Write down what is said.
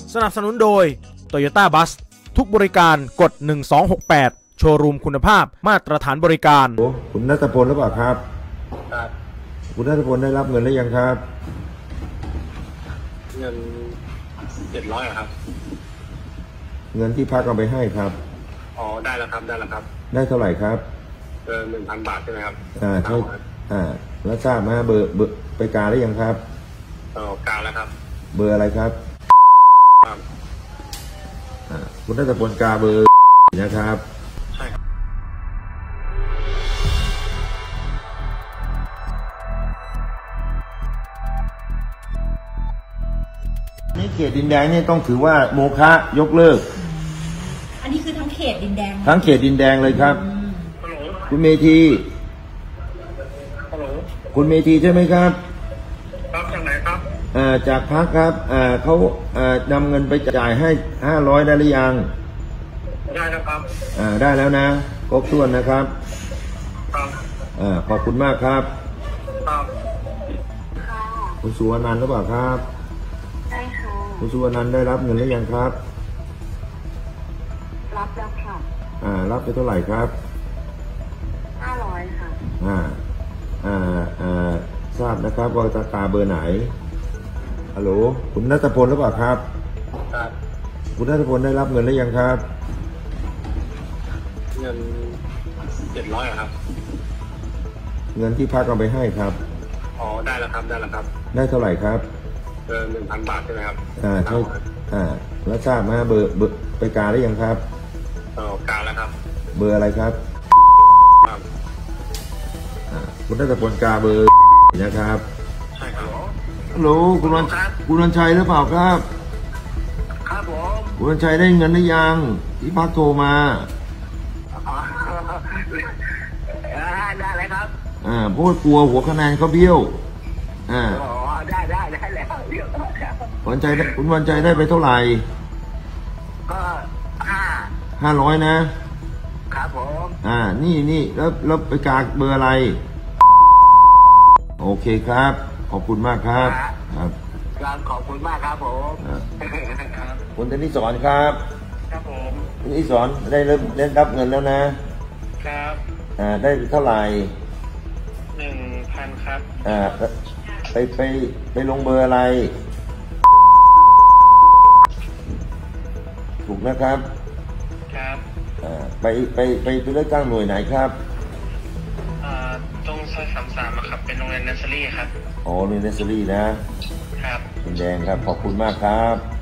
สนับสนุนโดย Toyota Bus ทุกบริการกด1268โชว์รูมคุณภาพมาตรฐานบริการคุณณัฐพลหรือเปล่าครับครับคุณณัฐพลได้รับเงินหรือยังครับเงิน700ครับเงินที่พักเอาไปให้ครับอ๋อได้แล้วครับได้แล้วครับได้เท่าไหร่ครับ 1,000 บาทใช่ไหมครับใช่แล้วทราบไหมเบอร์ไปกาหรือยังครับกาแล้วครับเบอร์อะไรครับคุณณัฐพลกาเบอร์นะครับใช่ครับนี่เขตดินแดงนี่ต้องถือว่าโมฆะยกเลิกอันนี้คือทั้งเขตดินแดงทั้งเขตดินแดงเลยครับคุณเมธีคุณเมธีใช่ไหมครับครับจากไหนครับจากพรรคครับเขานำเงินไปจ่ายให้500ได้หรือยังได้แล้วครับได้แล้วนะครบถ้วนนะครับครับขอบคุณมากครับครับคุณสุวรรณหรือเปล่าครับใช่ค่ะคุณสุวรรณได้รับเงินหรือยังครับรับแล้วค่ะรับไปเท่าไหร่ครับ 500ค่ะทราบนะครับว่าตาเบอร์ไหนฮัลโหลคุณณัฐพลหรือเปล่าครับครับคุณณัฐพลได้รับเงินหรือยังครับเงิน700ครับเงินที่พักเอาไปให้ครับอ๋อได้แล้วครับได้แล้วครับได้เท่าไหร่ครับ 1,000 บาทใช่ไหมครับใช่แล้วทราบไหมเบอร์ไปกาหรือยังครับกาแล้วครับเบอร์อะไรครับคุณณัฐพลกาเบอร์นะครับใช่ครับฮัลโหลคุณวันชัยหรือเปล่าครับครับผมคุณวันชัยได้เงินหรือยังที่พักโทรมาได้เลยครับเพราะกลัวหัวคะแนนเขาเบี้ยวได้แล้วคุณวันชัยได้ไปเท่าไหร่ก็ 500 นะครับผมนี่แล้วไปกาเบอร์อะไรโอเคครับขอบคุณมากครับครับขอบคุณมากครับผมคุณธนิสรครับครับผมคุณธนิสรได้รับเงินแล้วนะครับได้เท่าไหร่ 1,000 ครับไปลงเบอร์อะไรถูกนะครับครับไปเลือกตั้งหน่วยไหนครับตรงซอย33ครับเป็นโรงเรียนเนสเซอรี่ครับโรงเรียนเนสเซอรี่นะครับดินแดงครับขอบคุณมากครับ